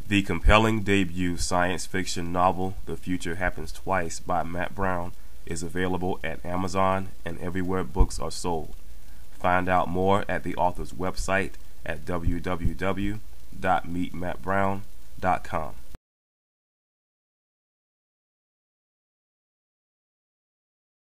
The compelling debut science fiction novel The Future Happens Twice by Matt Browne is available at Amazon and everywhere books are sold. Find out more at the author's website at www.meetmattbrowne.com.